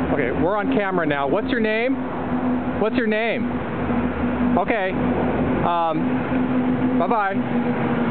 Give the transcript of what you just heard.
Okay, we're on camera now. What's your name? What's your name? Okay. Bye-bye.